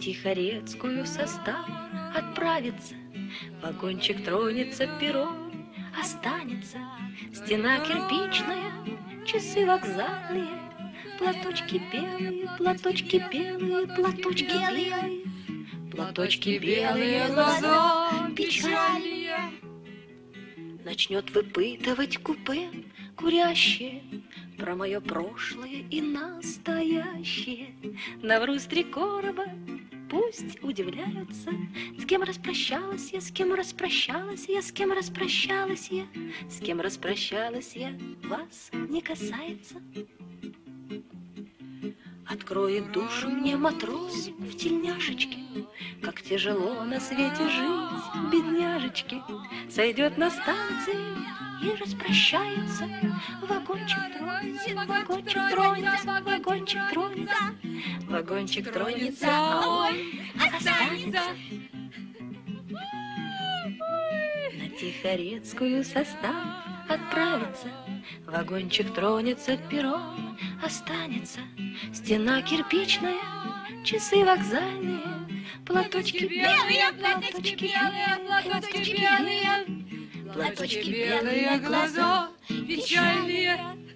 Тихорецкую состав отправится, вагончик тронется, перрон останется, стена кирпичная, часы вокзальные, платочки белые, платочки белые, платочки белые, платочки белые, глаза печальные. Начнет выпытывать купе курящее про мое прошлое и настоящее. Наврусь три короба, пусть удивляются, с кем распрощалась я, с кем распрощалась я, с кем распрощалась я, с кем распрощалась я, вас не касается. Откроет душу мне матрос в тельняшечке, как тяжело на свете жить, бедняжечки. Сойдет на станции и распрощается, вагончик тронется, вагончик тронется, вагончик тронется, вагончик тронется, а он останется. На Тихорецкую состав отправится, вагончик тронется, перрон останется, стена кирпичная, часы вокзальные, платочки белые, платочки белые, платочки белые, платочки белые, глаза печальные.